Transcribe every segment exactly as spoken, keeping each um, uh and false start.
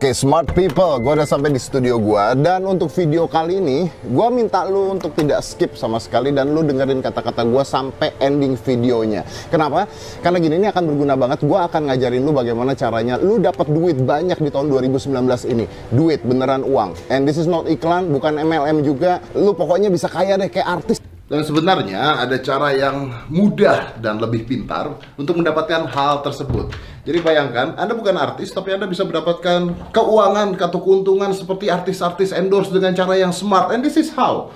Oke, smart people, gue udah sampai di studio gue. Dan untuk video kali ini, gue minta lu untuk tidak skip sama sekali dan lu dengerin kata-kata gue sampai ending videonya. Kenapa? Karena gini, ini akan berguna banget. Gue akan ngajarin lu bagaimana caranya lu dapat duit banyak di tahun dua ribu sembilan belas ini. Duit, beneran uang. And this is not iklan, bukan M L M juga. Lu pokoknya bisa kaya deh kayak artis. Dan sebenarnya ada cara yang mudah dan lebih pintar untuk mendapatkan hal tersebut. Jadi bayangkan, Anda bukan artis, tapi Anda bisa mendapatkan keuangan atau keuntungan seperti artis-artis endorse dengan cara yang smart. And this is how.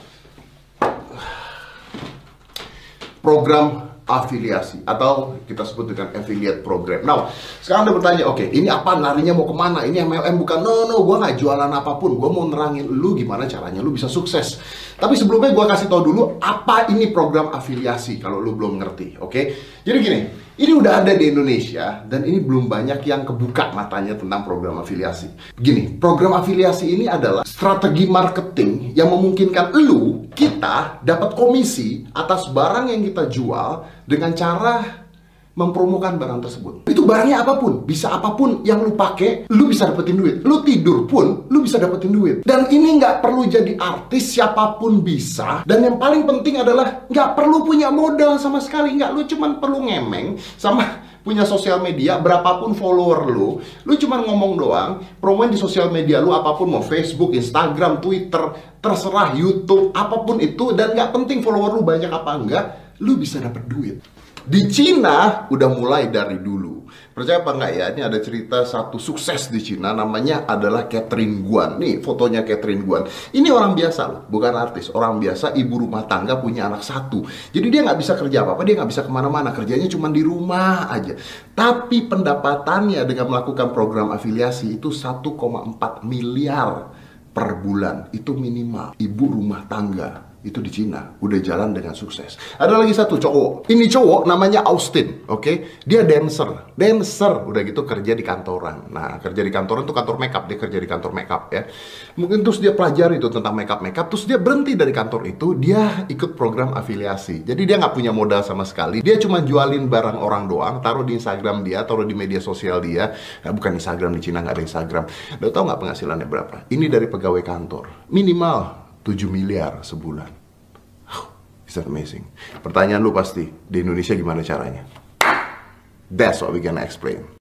Program afiliasi, atau kita sebut dengan affiliate program. Nah, sekarang Anda bertanya, oke, okay, ini apa, larinya mau kemana? Ini M L M bukan? No, no, gue nggak jualan apapun. Gue mau nerangin lu gimana caranya lu bisa sukses. Tapi sebelumnya gue kasih tau dulu apa ini program afiliasi kalau lu belum ngerti, oke? Okay? Jadi gini, ini udah ada di Indonesia dan ini belum banyak yang kebuka matanya tentang program afiliasi. Gini, program afiliasi ini adalah strategi marketing yang memungkinkan lu, kita dapat komisi atas barang yang kita jual dengan cara mempromokan barang tersebut. Itu barangnya apapun, bisa apapun yang lu pakai, lu bisa dapetin duit. Lu tidur pun, lu bisa dapetin duit. Dan ini nggak perlu jadi artis, siapapun bisa. Dan yang paling penting adalah nggak perlu punya modal sama sekali. Nggak, lu cuman perlu ngemeng sama punya sosial media, berapapun follower lu, lu cuman ngomong doang, promoin di sosial media lu apapun, mau Facebook, Instagram, Twitter, terserah, YouTube, apapun itu, dan nggak penting follower lu banyak apa enggak, lu bisa dapet duit. Di Cina udah mulai dari dulu. Percaya apa enggak ya? Ini ada cerita satu sukses di Cina, namanya adalah Catherine Guan. Nih fotonya Catherine Guan. Ini orang biasa loh, bukan artis. Orang biasa, ibu rumah tangga, punya anak satu. Jadi dia nggak bisa kerja apa-apa, dia nggak bisa kemana-mana. Kerjanya cuma di rumah aja. Tapi pendapatannya dengan melakukan program afiliasi itu satu koma empat miliar per bulan. Itu minimal. Ibu rumah tangga. Itu di Cina, udah jalan dengan sukses. Ada lagi satu cowok, ini cowok namanya Austin, oke? Okay? Dia dancer, dancer, udah gitu kerja di kantoran. Nah, kerja di kantoran tuh kantor makeup, dia kerja di kantor makeup ya. Mungkin terus dia pelajari itu tentang makeup makeup, terus dia berhenti dari kantor itu, dia ikut program afiliasi. Jadi dia nggak punya modal sama sekali, dia cuma jualin barang orang doang, taruh di Instagram dia, taruh di media sosial dia. Nah, bukan Instagram, di Cina nggak ada Instagram. Udah tau nggak penghasilannya berapa? Ini dari pegawai kantor, minimal tujuh miliar sebulan. Is that amazing? Pertanyaan lu pasti, di Indonesia gimana caranya? That's what we gonna explain.